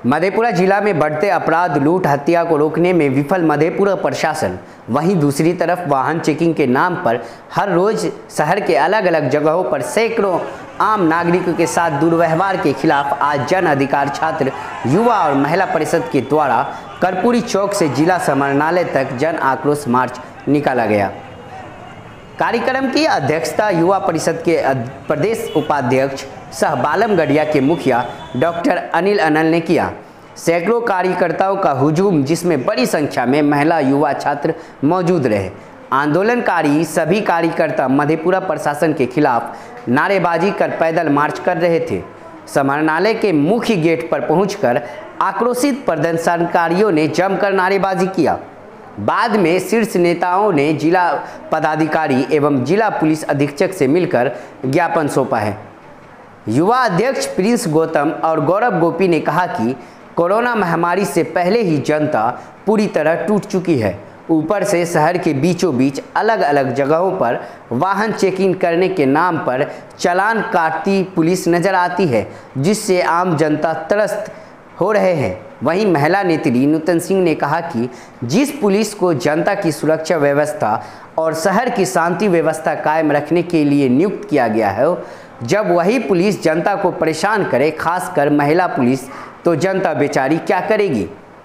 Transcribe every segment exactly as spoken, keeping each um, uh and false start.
मधेपुरा जिला में बढ़ते अपराध, लूट, हत्या को रोकने में विफल मधेपुरा प्रशासन। वहीं दूसरी तरफ वाहन चेकिंग के नाम पर हर रोज शहर के अलग अलग जगहों पर सैकड़ों आम नागरिकों के साथ दुर्व्यवहार के खिलाफ आज जन अधिकार छात्र, युवा और महिला परिषद के द्वारा कर्पूरी चौक से जिला समाहरणालय तक जन आक्रोश मार्च निकाला गया। कार्यक्रम की अध्यक्षता युवा परिषद के प्रदेश उपाध्यक्ष सह बालमगढ़िया के मुखिया डॉक्टर अनिल अनल ने किया। सैकड़ों कार्यकर्ताओं का हुजूम, जिसमें बड़ी संख्या में महिला, युवा, छात्र मौजूद रहे। आंदोलनकारी सभी कार्यकर्ता मधेपुरा प्रशासन के खिलाफ नारेबाजी कर पैदल मार्च कर रहे थे। समाहरणालय के मुख्य गेट पर पहुंचकर आक्रोशित प्रदर्शनकारियों ने जमकर नारेबाजी किया। बाद में शीर्ष नेताओं ने जिला पदाधिकारी एवं जिला पुलिस अधीक्षक से मिलकर ज्ञापन सौंपा है। युवा अध्यक्ष प्रिंस गौतम और गौरव गोपी ने कहा कि कोरोना महामारी से पहले ही जनता पूरी तरह टूट चुकी है। ऊपर से शहर के बीचों बीच अलग अलग जगहों पर वाहन चेकिंग करने के नाम पर चालान काटती पुलिस नजर आती है, जिससे आम जनता त्रस्त हो रहे हैं। वहीं महिला नेत्री नूतन सिंह ने कहा कि जिस पुलिस को जनता की सुरक्षा व्यवस्था और शहर की शांति व्यवस्था कायम रखने के लिए नियुक्त किया गया है, जब वही पुलिस जनता को परेशान करे, खासकर महिला पुलिस, तो जनता बेचारी क्या करेगी।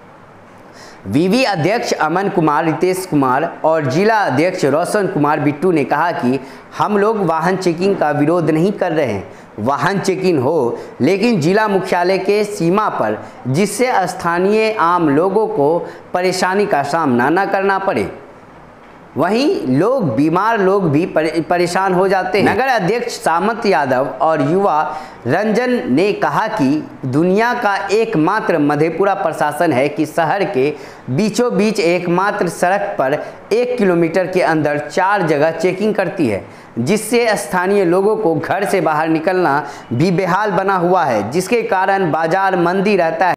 वीवी अध्यक्ष अमन कुमार, रितेश कुमार और जिला अध्यक्ष रोशन कुमार बिट्टू ने कहा कि हम लोग वाहन चेकिंग का विरोध नहीं कर रहे हैं। वाहन चेकिंग हो, लेकिन जिला मुख्यालय के सीमा पर, जिससे स्थानीय आम लोगों को परेशानी का सामना न करना पड़े। वहीं लोग, बीमार लोग भी परेशान हो जाते हैं। नगर अध्यक्ष सामंत यादव और युवा रंजन ने कहा कि दुनिया का एकमात्र मधेपुरा प्रशासन है कि शहर के बीचों बीच एकमात्र सड़क पर एक किलोमीटर के अंदर चार जगह चेकिंग करती है, जिससे स्थानीय लोगों को घर से बाहर निकलना भी बेहाल बना हुआ है, जिसके कारण बाजार मंदी रहता है।